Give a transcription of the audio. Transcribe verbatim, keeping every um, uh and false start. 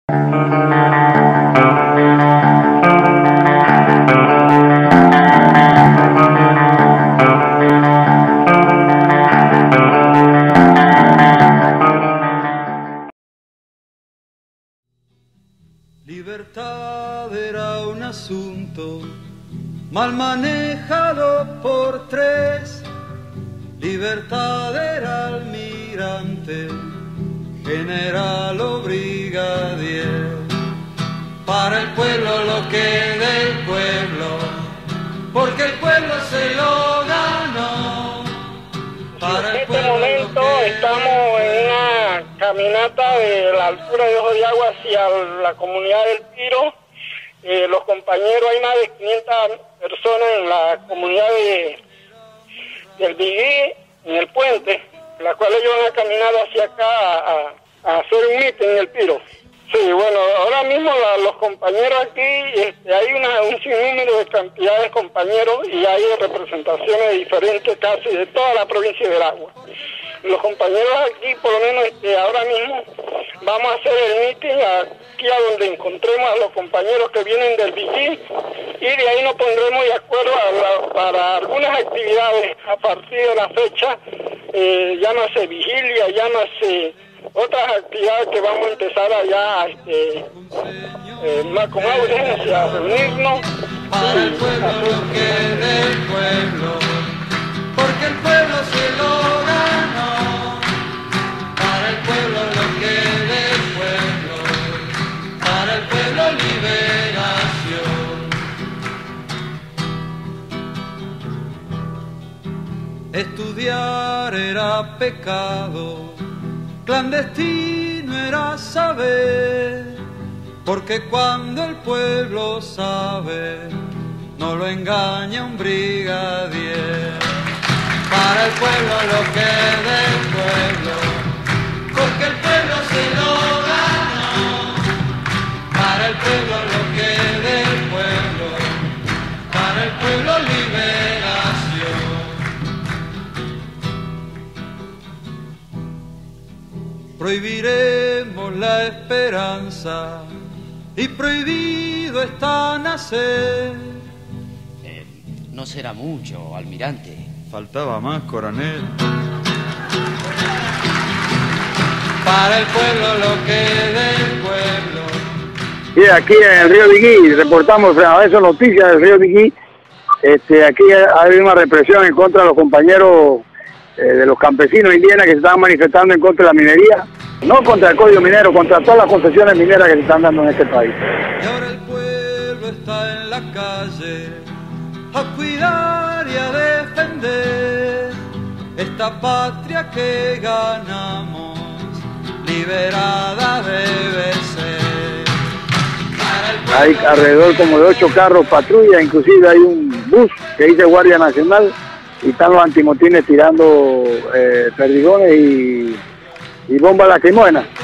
Libertad era un asunto mal manejado por tres. Libertad era almirante, general o brigadier. Para el pueblo lo que del pueblo, porque el pueblo se lo ganó. Para en este momento estamos en una caminata de la altura de Ojo de Agua hacia la comunidad del Piro. Eh, los compañeros, hay más de quinientas personas en la comunidad de, del Biguí, en el puente, la cual ellos van a caminar hacia acá a, a hacer un mitin en el Piro. Sí, bueno, ahora mismo la, los compañeros aquí, este, hay una, un sinnúmero de cantidad de compañeros y hay representaciones de diferentes casi de toda la provincia del Agua. Los compañeros aquí, por lo menos este, ahora mismo, vamos a hacer el mitin aquí a donde encontremos a los compañeros que vienen del Biguí y de ahí nos pondremos de acuerdo a la, para algunas actividades a partir de la fecha, eh, llámase vigilia, llámase otras actividades que vamos a empezar allá este, eh, con más urgencia a reunirnos. Para el pueblo lo que del pueblo, porque el pueblo se lo ganó. Para el pueblo lo que del pueblo, para el pueblo liberación. Estudiar era pecado, clandestino era saber, porque cuando el pueblo sabe, no lo engaña un brigadier. Para el pueblo lo que del pueblo, porque el pueblo se lo ganó. Para el pueblo lo que del pueblo, para el pueblo liberación. Prohibiremos la esperanza y prohibido está nacer. Eh, no será mucho, almirante. Faltaba más, coronel. Para el pueblo lo que del pueblo. Y aquí en el río Biguí, reportamos a eso noticias del río Biguí. Este, aquí hay una represión en contra de los compañeros eh, de los campesinos indígenas que se estaban manifestando en contra de la minería. No contra el código minero, contra todas las concesiones mineras que se están dando en este país. Y ahora el pueblo está en la calle a cuidar y a defender esta patria que ganamos, liberada debe ser. Hay alrededor como de ocho carros patrulla, inclusive hay un bus que dice Guardia Nacional y están los antimotines tirando eh, perdigones y, y bombas lacrimógenas.